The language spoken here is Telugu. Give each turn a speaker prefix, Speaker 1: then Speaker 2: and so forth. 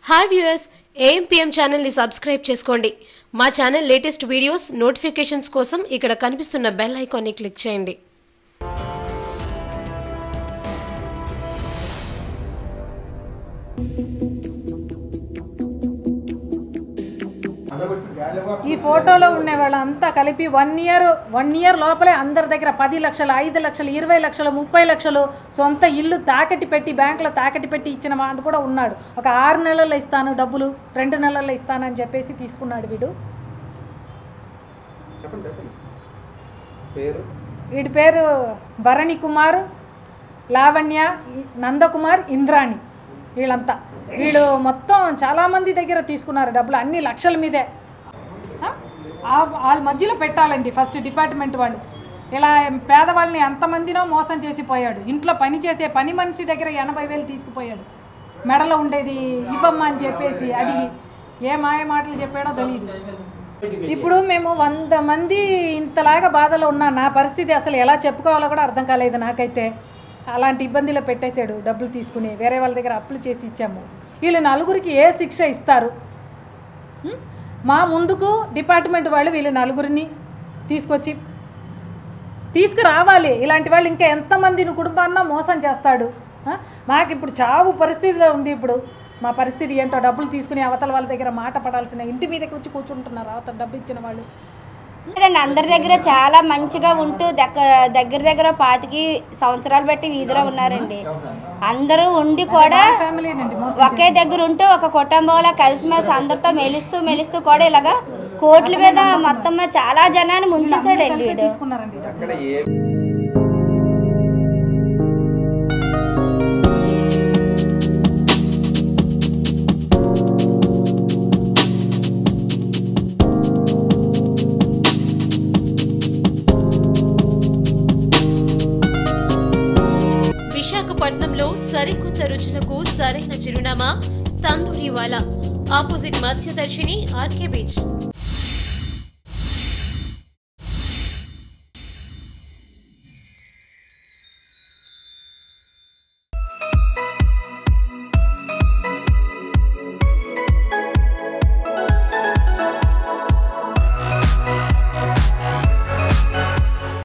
Speaker 1: హాయ్ వ్యూయర్స్, ఏఎంపీఎం ఛానల్ని సబ్స్క్రైబ్ చేసుకోండి. మా ఛానల్ లేటెస్ట్ వీడియోస్ నోటిఫికేషన్స్ కోసం ఇక్కడ కనిపిస్తున్న బెల్ ఐకాన్ని క్లిక్ చేయండి.
Speaker 2: ఈ ఫోటోలో ఉండే వాళ్ళంతా కలిపి 1 ఇయర్ లోపలే అందరి దగ్గర 10 లక్షలు, 5 లక్షలు, 20 లక్షలు, 30 లక్షలు సొంత ఇల్లు తాకటి పెట్టి బ్యాంకులో తాకటి పెట్టి ఇచ్చిన వాడు కూడా ఉన్నాడు. ఒక 6 నెలల్లో ఇస్తాను డబ్బులు, 2 నెలల్లో ఇస్తానని చెప్పేసి తీసుకున్నాడు వీడు. వీడి పేరు భరణి కుమార్, లావణ్య, నందకుమార్, ఇంద్రాణి. వీళ్ళు మొత్తం చాలామంది దగ్గర తీసుకున్నారు డబ్బులు, అన్ని లక్షల మీదే. వాళ్ళ మధ్యలో పెట్టాలండి ఫస్ట్ డిపార్ట్మెంట్ వాళ్ళు. ఇలా పేదవాళ్ళని ఎంతమందినో మోసం చేసిపోయాడు. ఇంట్లో పని చేసే పని మనిషి దగ్గర 80,000 తీసుకుపోయాడు. మెడలో ఉండేది ఇవ్వమ్మా అని చెప్పేసి అడిగి ఏ మాయ మాటలు చెప్పాడో తెలియదు. ఇప్పుడు మేము 100 మంది ఇంతలాగా బాధలో ఉన్నా నా పరిస్థితి అసలు ఎలా చెప్పుకోవాలో కూడా అర్థం కాలేదు నాకైతే. అలాంటి ఇబ్బందిలో పెట్టేశాడు డబ్బులు తీసుకుని. వేరే వాళ్ళ దగ్గర అప్పులు చేసి ఇచ్చాము. వీళ్ళు 4గురికి ఏ శిక్ష ఇస్తారు? మా ముందుకు డిపార్ట్మెంట్ వాళ్ళు వీళ్ళు 4గురిని తీసుకురావాలి. ఇలాంటి వాళ్ళు ఇంకా ఎంతమందిని కుటుంబాన్న మోసం చేస్తాడు. మాకు ఇప్పుడు చావు పరిస్థితిలో ఉంది. ఇప్పుడు మా పరిస్థితి ఏంటో, డబ్బులు తీసుకుని అవతల వాళ్ళ దగ్గర మాట పడాల్సిన ఇంటి మీదకి వచ్చి కూర్చుంటున్నారు అవతల డబ్బు ఇచ్చిన వాళ్ళు.
Speaker 3: అందరి దగ్గర చాలా మంచిగా ఉంటూ దగ్గర 25 సంవత్సరాలు బట్టి వీధిలో ఉన్నారండి. అందరూ ఉండి కూడా ఒకే దగ్గర ఉంటూ ఒక కుటుంబంలో కలిసిమెలిసి అందరితో మెలుస్తూ కూడా ఇలాగా కోట్ల మీద మొత్తం చాలా జనాన్ని ముంచేశాడండి వీడు.
Speaker 1: విశాఖపట్నంలో సరికొత్త రుచులకు సరైన చిరునామా Tandoori Wala, opposite Matsyadarshini, R K beach.